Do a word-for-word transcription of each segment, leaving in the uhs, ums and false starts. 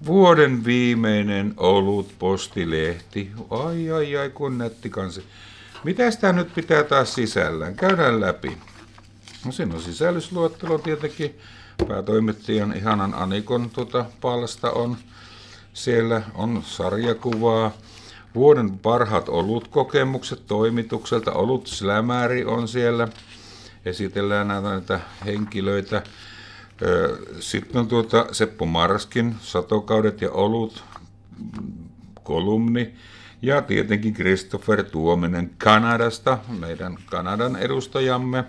Vuoden viimeinen olutpostilehti. Ai ai ai, kun nätti kansi. Mitäs tää nyt pitää taas sisällään? Käydään läpi. No siinä on sisällysluettelo tietenkin. Päätoimittajan ihanan Anikon tuota, palsta on. Siellä on sarjakuvaa. Vuoden parhaat olutkokemukset toimitukselta. Olut Slämäri on siellä. Esitellään näitä, näitä henkilöitä. Sitten on tuota Seppo Marskin Satokaudet ja olut kolumni. Ja tietenkin Christopher Tuominen Kanadasta, meidän Kanadan edustajamme.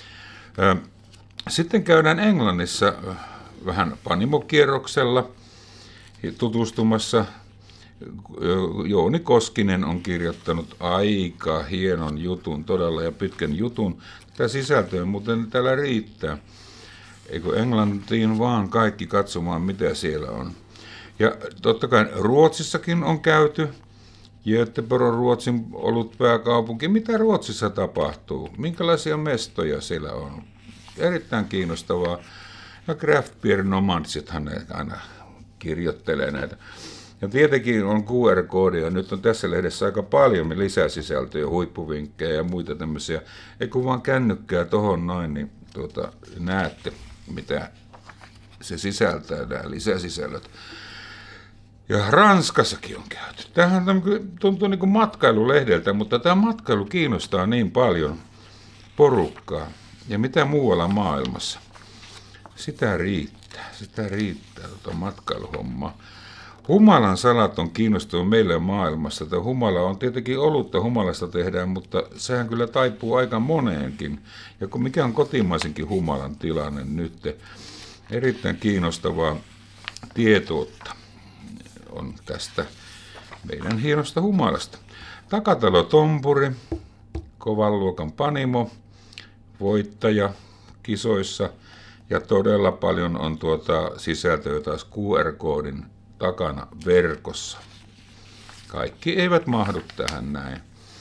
Sitten käydään Englannissa vähän panimokierroksella tutustumassa. Jouni Koskinen on kirjoittanut aika hienon jutun, todella ja pitkän jutun. Tämä sisältöä muuten täällä riittää. Eikö Englantiin vaan kaikki katsomaan, mitä siellä on. Ja totta kai Ruotsissakin on käyty. Göteborg, Ruotsin ollut pääkaupunki. Mitä Ruotsissa tapahtuu? Minkälaisia mestoja siellä on? Erittäin kiinnostavaa. Ja Craft Beer Nomadsethan ne aina kirjoittelee näitä. Ja tietenkin on Q R-koodia. Nyt on tässä lehdessä aika paljon lisäsisältöjä, huippuvinkkejä ja muita tämmöisiä. Ei kun vaan kännykkää tohon noin, niin tuota, näette, mitä se sisältää, nämä lisäsisällöt. Ja Ranskassakin on käyty. Tämähän tuntuu niin kuin matkailulehdeltä, mutta tämä matkailu kiinnostaa niin paljon porukkaa. Ja mitä muualla maailmassa? Sitä riittää, sitä riittää tuota matkailuhommaa. Humalan salat on kiinnostava meille maailmassa. Tämä humala on tietenkin olutta, humalasta tehdään, mutta sehän kyllä taipuu aika moneenkin. Ja mikä on kotimaisenkin humalan tilanne nyt? Erittäin kiinnostavaa tietoutta on tästä meidän hienosta humalasta. Takatalo Tompuri, kovan luokan panimo, voittaja kisoissa ja todella paljon on tuota sisältöä taas Q R-koodin takana verkossa. Kaikki eivät mahdu tähän näin.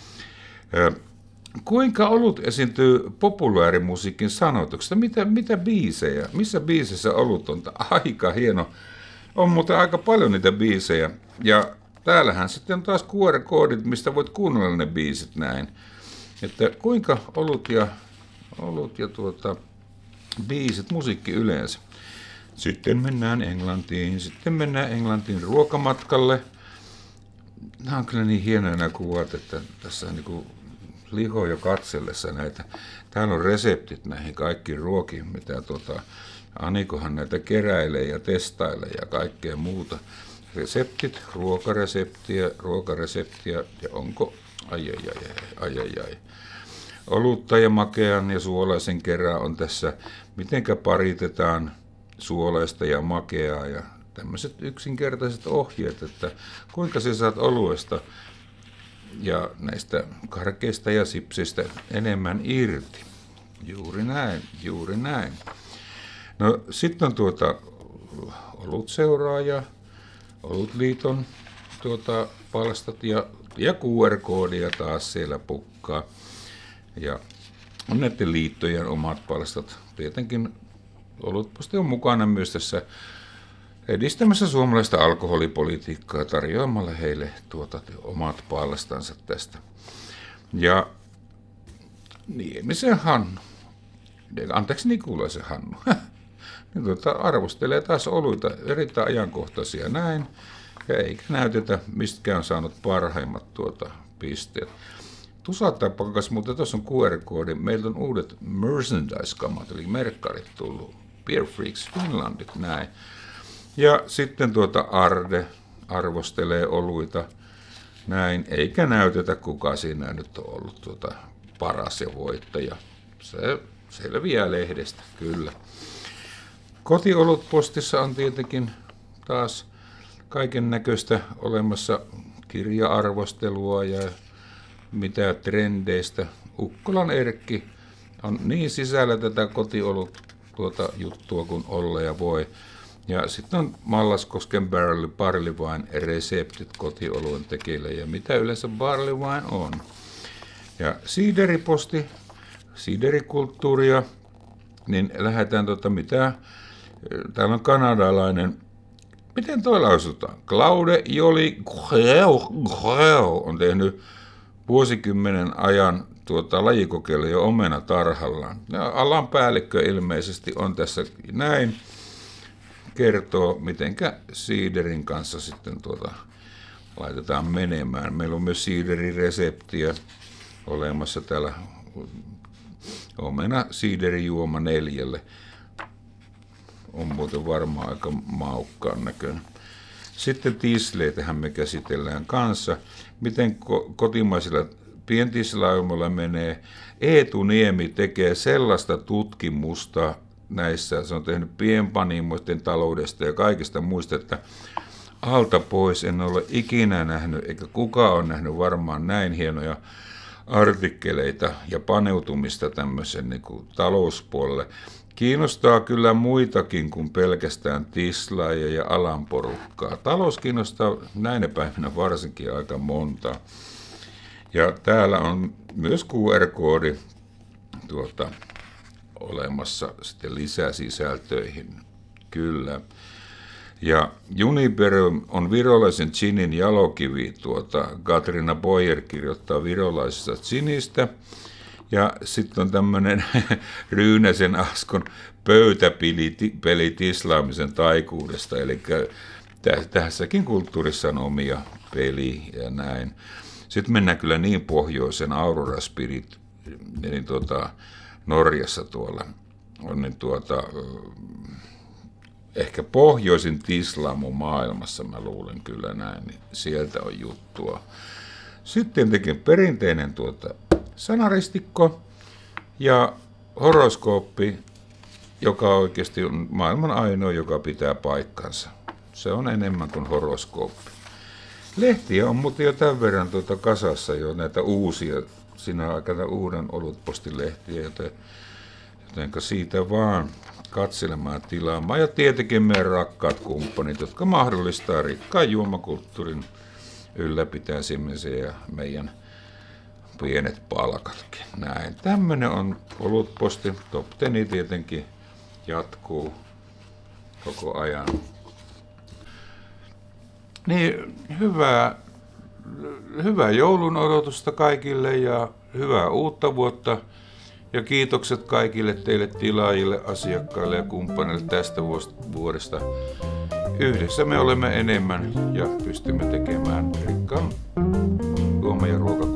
Kuinka olut esiintyy populaarimusiikin sanoituksesta? Mitä, mitä biisejä? Missä biisissä olut on? Aika hieno. On muuten aika paljon niitä biisejä. Ja täällähän sitten on taas Q R-koodit, mistä voit kuunnella ne biisit näin. Että kuinka olut ja, olut ja tuota, biisit, musiikki yleensä. Sitten mennään Englantiin. Sitten mennään Englantiin ruokamatkalle. Nämä on kyllä niin hienoja nämä kuvat, että tässä on niin liho jo katsellessa näitä. Täällä on reseptit näihin kaikkiin ruokiin, mitä tuota, Anikohan näitä keräilee ja testailee ja kaikkea muuta. Reseptit, ruokareseptiä, ruokareseptiä ja onko, ai ai ai ai ai ai. Olutta ja makean ja suolaisen kerran on tässä, mitenkä paritetaan suolaista ja makeaa ja tämmöiset yksinkertaiset ohjeet, että kuinka sä saat oluesta ja näistä karkeista ja sipsistä enemmän irti. Juuri näin, juuri näin. No sitten on tuota olutseuraaja, Olutliiton tuota palstat ja, ja Q R-koodia taas siellä pukkaa. Ja on näiden liittojen omat palstat. Tietenkin Olutposti on mukana myös tässä edistämässä suomalaista alkoholipolitiikkaa tarjoamalla heille tuota omat palstansa tästä. Ja Niemisen Hannu, anteeksi Nikulaisen Hannu, niin tuota, arvostelee taas oluita erittäin ajankohtaisia näin. Ja eikä näytetä, mistä on saanut parhaimmat tuota pisteet. Tusataan pakas, mutta tuossa on Q R-koodi. Meiltä on uudet merchandise-kamat, eli merkkarit tullut. Beer Freaks Finlandit, näin. Ja sitten tuota Arde arvostelee oluita, näin. Eikä näytetä, kuka siinä nyt on ollut tuota paras ja voittaja. Se selviää lehdestä, kyllä. Kotiolutpostissa on tietenkin taas kaiken näköistä olemassa kirja-arvostelua ja mitä trendeistä. Ukkolan Erkki on niin sisällä tätä kotiolut tuota juttua kuin olla ja voi. Ja sitten on Mallaskosken Barley, Barley Wine reseptit kotioluen tekijöille ja mitä yleensä Barley Wine on. Ja siideriposti, siiderikulttuuria, niin lähdetään tota mitä, täällä on kanadalainen Miten toi lausutaan? Claude Joly on tehnyt vuosikymmenen ajan tuota lajikokeilla jo omenatarhallaan. Ja alan päällikkö ilmeisesti on tässä näin. Kertoo, mitenkä siiderin kanssa sitten tuota laitetaan menemään. Meillä on myös siiderireseptiä olemassa täällä omena siiderijuoma neljälle. On muuten varmaan aika maukkaan näköinen. Sitten tisleitähän me käsitellään kanssa. Miten ko- kotimaisilla pientislaumoilla menee. Eetu Niemi tekee sellaista tutkimusta näissä. Se on tehnyt pienpanimoiden taloudesta ja kaikista muista, että alta pois en ole ikinä nähnyt, eikä kukaan ole nähnyt varmaan näin hienoja artikkeleita ja paneutumista tämmöisen niin kuin talouspuolelle. Kiinnostaa kyllä muitakin kuin pelkästään tislaajia ja alan porukkaa. Talous kiinnostaa näinä päivinä varsinkin aika monta. Ja täällä on myös Q R-koodi tuota, olemassa sitten lisäsisältöihin. Kyllä. Ja Juniper on virolaisen ginin jalokivi. Tuota, Katrina Boyer kirjoittaa virolaisesta ginistä. Ja sitten on tämmöinen Ryynäsen Askon pöytäpeli tislaamisen taikuudesta. Eli tässäkin kulttuurissa on omia peliä ja näin. Sitten mennään kyllä niin pohjoisen Aurora Spirit, niin tuota, Norjassa tuolla on niin tuota, ehkä pohjoisin tislaamu maailmassa, mä luulen kyllä näin, niin sieltä on juttua. Sitten tietenkin perinteinen tuota, sanaristikko ja horoskooppi, joka oikeasti on maailman ainoa, joka pitää paikkansa. Se on enemmän kuin horoskooppi. Lehtiä on muuten jo tämän verran tuota kasassa jo näitä uusia, siinä aikana uuden olutpostilehtiä, joten, jotenka siitä vaan katselemaan tilaamaan. Ja tietenkin meidän rakkaat kumppanit, jotka mahdollistaa rikkaan juomakulttuurin ylläpitämisen ja meidän pienet palkatkin. Näin. Tämmönen on olutposti. Top Ten tietenkin jatkuu koko ajan. Niin, hyvää, hyvää joulun odotusta kaikille ja hyvää uutta vuotta. Ja kiitokset kaikille teille tilaajille, asiakkaille ja kumppaneille tästä vuodesta. Yhdessä me olemme enemmän ja pystymme tekemään rikkaan juoma- ja ruokakulttuurin